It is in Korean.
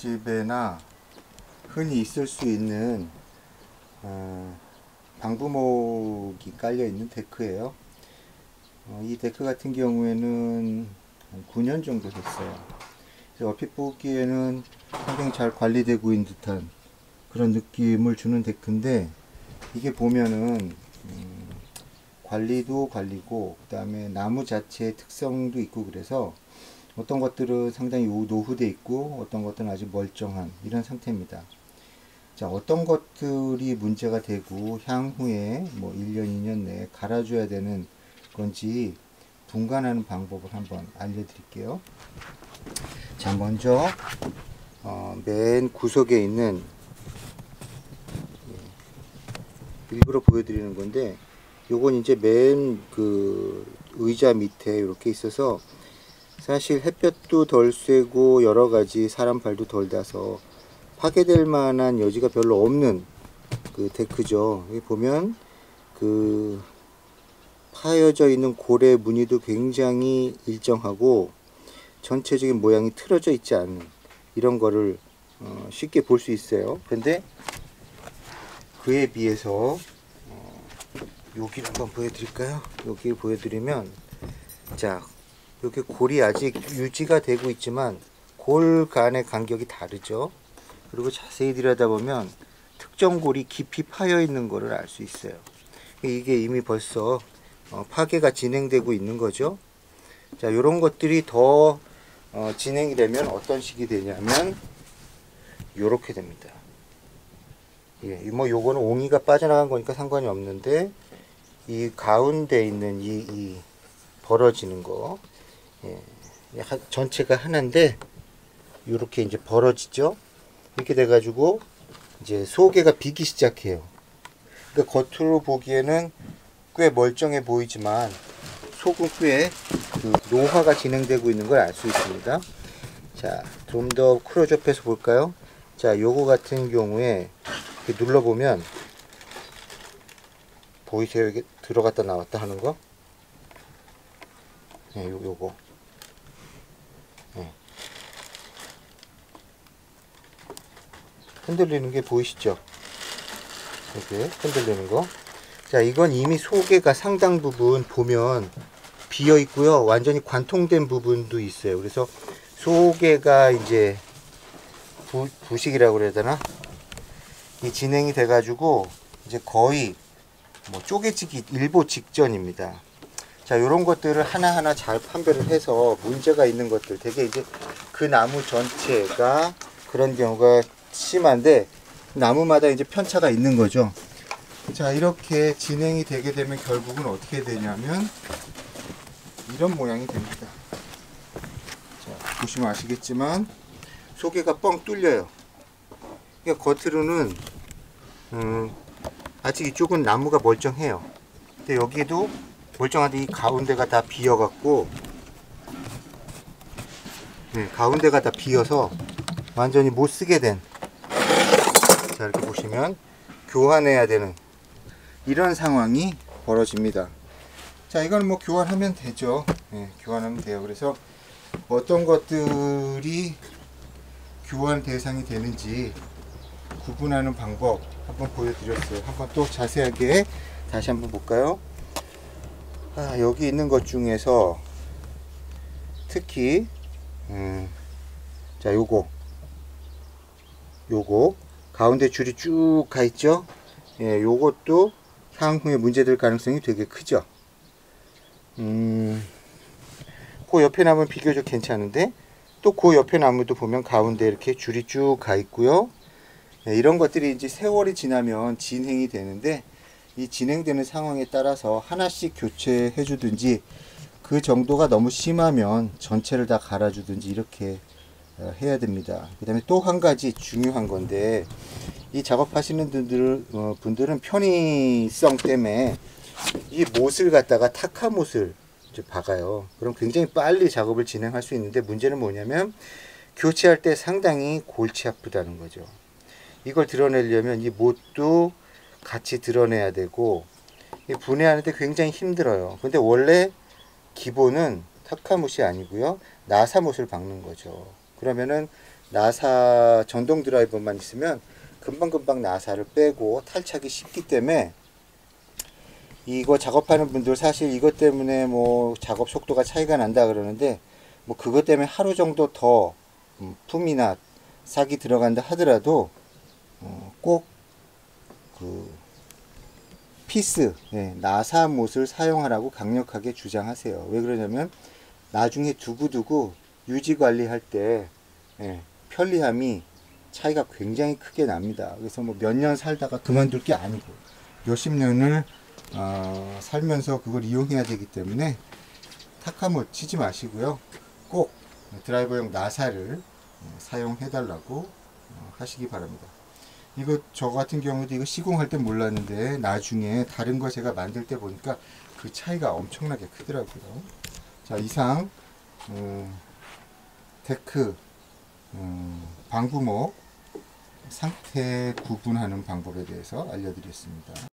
집에나 흔히 있을 수 있는 방부목이 깔려 있는 데크예요. 이 데크 같은 경우에는 한 9년 정도 됐어요. 그래서 얼핏 보기에는 상당히 잘 관리되고 있는 듯한 그런 느낌을 주는 데크인데, 이게 보면은 관리도 관리고 그 다음에 나무 자체의 특성도 있고, 그래서 어떤 것들은 상당히 노후돼 있고 어떤 것들은 아주 멀쩡한 이런 상태입니다. 자, 어떤 것들이 문제가 되고 향후에 뭐 1년 2년 내에 갈아줘야 되는 건지 분간하는 방법을 한번 알려드릴게요. 자, 먼저 맨 구석에 있는, 일부러 보여드리는 건데, 요건 이제 맨 그 의자 밑에 이렇게 있어서 사실 햇볕도 덜 쐬고 여러 가지 사람 발도 덜 닿아서 파괴될 만한 여지가 별로 없는 그 데크죠. 여기 보면 그 파여져 있는 고래 무늬도 굉장히 일정하고 전체적인 모양이 틀어져 있지 않은 이런 거를 쉽게 볼 수 있어요. 근데 그에 비해서 여기를 한번 보여드릴까요? 여기 보여드리면, 자, 여기 골이 아직 유지가 되고 있지만 골 간의 간격이 다르죠. 그리고 자세히 들여다보면 특정 골이 깊이 파여 있는 것을 알 수 있어요. 이게 이미 벌써 파괴가 진행되고 있는 거죠. 자, 이런 것들이 더 진행이 되면 어떤 식이 되냐면 이렇게 됩니다. 예, 뭐 요거는 옹이가 빠져나간 거니까 상관이 없는데, 이 가운데 있는 이 벌어지는 거, 예, 전체가 하나인데 이렇게 이제 벌어지죠. 이렇게 돼 가지고 이제 소개가 비기 시작해요. 그러니까 겉으로 보기에는 꽤 멀쩡해 보이지만 속은 꽤 그 노화가 진행되고 있는 걸 알 수 있습니다. 자, 좀 더 클로즈업해서 볼까요? 자, 요거 같은 경우에 이렇게 눌러보면 보이세요? 이게 들어갔다 나왔다 하는 거? 네, 요거. 네. 흔들리는 게 보이시죠? 이렇게 흔들리는 거. 자, 이건 이미 소개가 상당 부분 보면 비어 있고요. 완전히 관통된 부분도 있어요. 그래서 소개가 이제 부식이라고 그래야 되나? 이 진행이 돼 가지고 이제 거의 뭐 쪼개지기 일보 직전입니다. 자, 요런 것들을 하나하나 잘 판별을 해서 문제가 있는 것들, 되게 이제 그 나무 전체가 그런 경우가 심한데 나무마다 이제 편차가 있는 거죠. 자, 이렇게 진행이 되게 되면 결국은 어떻게 되냐면 이런 모양이 됩니다. 자, 보시면 아시겠지만 소개가 뻥 뚫려요. 그러니까 겉으로는 아직 이쪽은 나무가 멀쩡해요. 근데 여기도 멀쩡한데 이 가운데가 다 비어갖고, 네, 가운데가 다 비어서 완전히 못 쓰게 된, 자, 이렇게 보시면 교환해야 되는 이런 상황이 벌어집니다. 자, 이건 뭐 교환하면 되죠. 네, 교환하면 돼요. 그래서 어떤 것들이 교환 대상이 되는지 구분하는 방법 한번 보여드렸어요. 한번 또 자세하게 다시 한번 볼까요? 여기 있는 것 중에서 특히 자, 요거 가운데 줄이 쭉 가 있죠. 예, 요것도 향후에 문제될 가능성이 되게 크죠. 그 옆에 나무는 비교적 괜찮은데, 또 그 옆에 나무도 보면 가운데 이렇게 줄이 쭉 가 있고요. 예, 이런 것들이 이제 세월이 지나면 진행이 되는데, 이 진행되는 상황에 따라서 하나씩 교체해 주든지, 그 정도가 너무 심하면 전체를 다 갈아주든지 이렇게 해야 됩니다. 그 다음에 또 한 가지 중요한 건데, 이 작업하시는 분들은 편의성 때문에 이 못을 갖다가 타카못을 이제 박아요. 그럼 굉장히 빨리 작업을 진행할 수 있는데, 문제는 뭐냐면 교체할 때 상당히 골치 아프다는 거죠. 이걸 드러내려면 이 못도 같이 드러내야 되고 분해하는데 굉장히 힘들어요. 근데 원래 기본은 타카못이 아니고요, 나사못을 박는 거죠. 그러면은 나사 전동 드라이버만 있으면 금방금방 나사를 빼고 탈착이 쉽기 때문에 이거 작업하는 분들 사실 이것 때문에 뭐 작업 속도가 차이가 난다 그러는데 뭐 그것 때문에 하루 정도 더 품이나 싹이 들어간다 하더라도 꼭 그 피스, 나사못을 사용하라고 강력하게 주장하세요. 왜 그러냐면 나중에 두고두고 유지 관리할 때 편리함이 차이가 굉장히 크게 납니다. 그래서 뭐 몇 년 살다가 그만둘 게 아니고 몇십 년을 살면서 그걸 이용해야 되기 때문에 타카못 치지 마시고요. 꼭 드라이버용 나사를 사용해 달라고 하시기 바랍니다. 이거 저 같은 경우도 이거 시공할 때 몰랐는데 나중에 다른 거 제가 만들 때 보니까 그 차이가 엄청나게 크더라고요. 자, 이상 데크 방부목 상태 구분하는 방법에 대해서 알려드렸습니다.